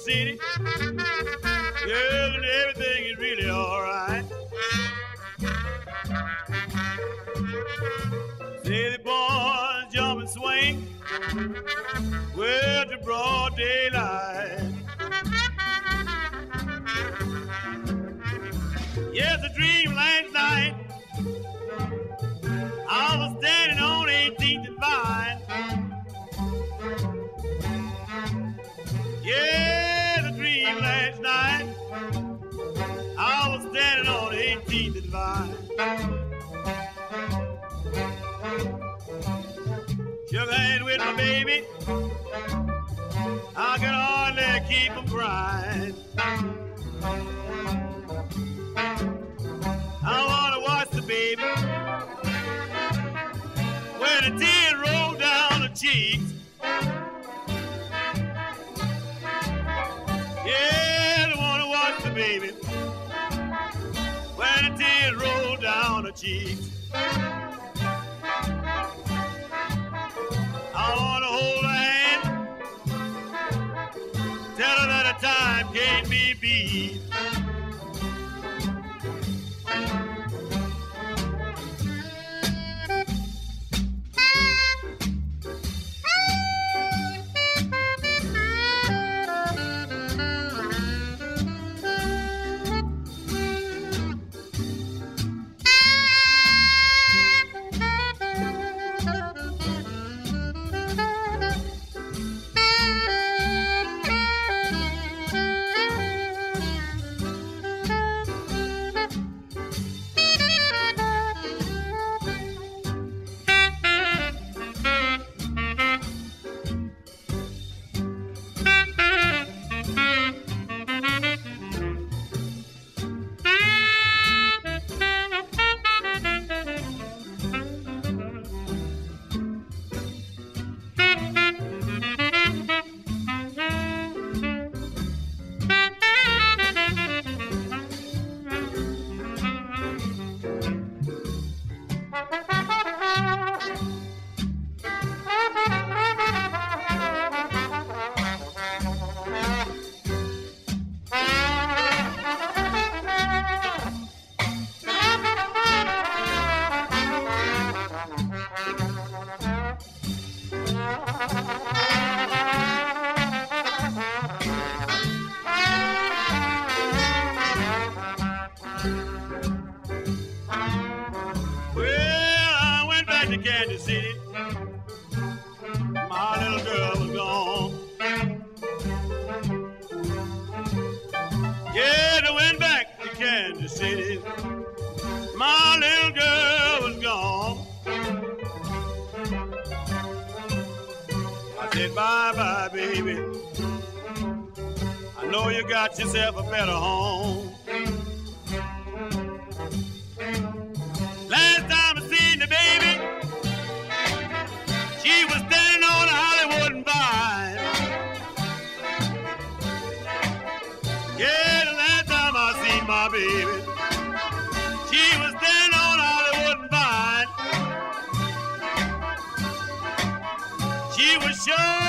City. Girl, and everything is really all right. Say the boys jump and swing with the broad daylight. Yes, a dream last night. I was standing on 18th and Vine. Yeah, the dream last night. I was standing on 18th and Vine. Shook hands with my baby. I can hardly keep from crying. I want to watch the baby when a tear roll down her cheeks. Yeah, I want to watch the baby when a tear roll down her cheeks. I want to hold her hand, tell her that a time can't be beat. Kansas City, my little girl was gone. Yeah, I went back to Kansas City, my little girl was gone. I said, bye-bye, baby. I know you got yourself a better home. Last time I seen the baby, she was standing on a Hollywood and Vine. Yeah, the last time I seen my baby, she was standing on a Hollywood and Vine. She was sure